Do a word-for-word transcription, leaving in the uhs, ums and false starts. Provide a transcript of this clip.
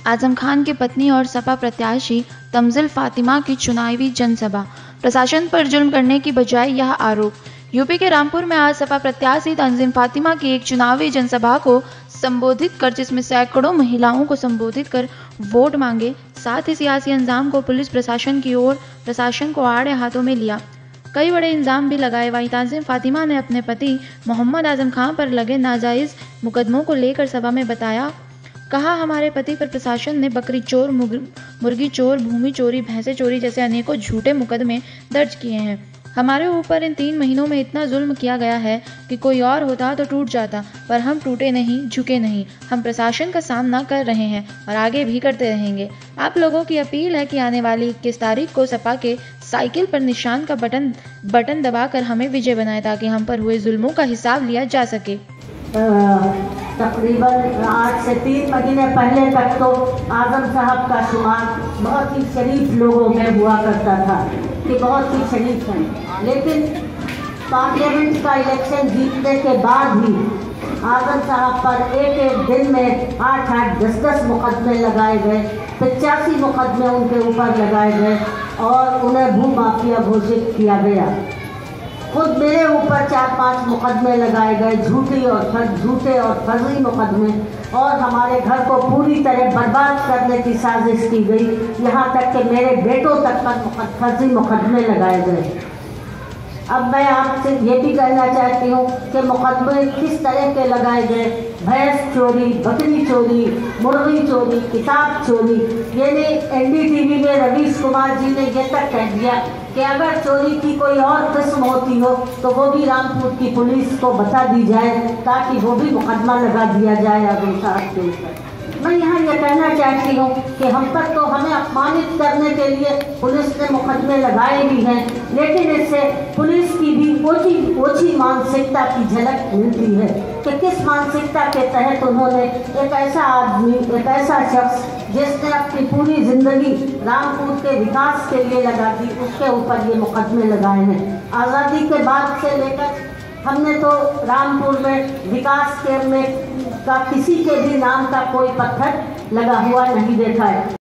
आजम खान की पत्नी और सपा प्रत्याशी तंजिल फातिमा की चुनावी जनसभा। प्रशासन पर जुल्म करने की बजाय यह आरोप। यूपी के रामपुर में आज सपा प्रत्याशी तंजिल फातिमा की एक चुनावी जनसभा को संबोधित कर जिसमें सैकड़ों महिलाओं को संबोधित कर वोट मांगे। साथ ही सियासी इंजाम को पुलिस प्रशासन की ओर प्रशासन को आड़े हाथों में लिया। कई बड़े इल्जाम भी लगाए। वहीं तंजिल फातिमा ने अपने पति मोहम्मद आजम खान पर लगे नाजायज मुकदमों को लेकर सभा में बताया। कहा, हमारे पति पर प्रशासन ने बकरी चोर, मुर्गी चोर, भूमि चोरी, भैंसे चोरी जैसे अनेकों झूठे मुकदमे दर्ज किए हैं। हमारे ऊपर इन तीन महीनों में इतना जुल्म किया गया है कि कोई और होता तो टूट जाता, पर हम टूटे नहीं, झुके नहीं। हम प्रशासन का सामना कर रहे हैं और आगे भी करते रहेंगे। आप लोगों की अपील है कि आने वाली इक्कीस तारीख को सपा के साइकिल पर निशान का बटन बटन दबाकर हमें विजय बनाए ताकि हम पर हुए जुल्मों का हिसाब लिया जा सके। तकरीबन आज से तीन महीने पहले तक तो आजम साहब का शुमार बहुत ही शरीफ लोगों में हुआ करता था कि बहुत ही शरीफ हैं, लेकिन पार्लियामेंट का इलेक्शन जीतने के बाद ही आजम साहब पर एक एक दिन में आठ आठ दस दस मुकदमे लगाए गए, पचासी मुकदमे उनके ऊपर लगाए गए और उन्हें भू माफिया घोषित किया गया। खुद मेरे ऊपर चार पांच मुकदमे लगाए गए, झूठी और फर, झूठे और फर्जी मुकदमे, और हमारे घर को पूरी तरह बर्बाद करने की साजिश की गई। यहाँ तक कि मेरे बेटों तक पर फर्जी मुकदमे लगाए गए। अब मैं आपसे ये भी कहना चाहती हूँ कि मुकदमे किस तरह के लगाए गए। भैंस चोरी, बकरी चोरी, मुर्गी चोरी, किताब चोरी। यानी एन डी टी वी में रवीश कुमार जी ने ये तक कह दिया कि अगर चोरी की कोई और किस्म होती हो तो वो भी रामपुर की पुलिस को बता दी जाए ताकि वो भी मुकदमा लगा दिया जाए आजम साहब के ऊपर। मैं यहाँ ये कहना चाहती हूँ कि हम पर तो हमें अपमानित करने के लिए पुलिस ने मुकदमे लगाए भी हैं, लेकिन इससे पुलिस की भी ओछी ओछी मानसिकता की झलक मिलती है कि किस मानसिकता के तहत उन्होंने एक ऐसा आदमी, एक ऐसा शख्स जिसने अपनी पूरी जिंदगी रामपुर के विकास के लिए लगा दी, उसके ऊपर ये मुकदमे लगाए हैं। आज़ादी के बाद से लेकर हमने तो रामपुर में विकास के में का किसी के भी नाम का कोई पत्थर लगा हुआ नहीं देखा है।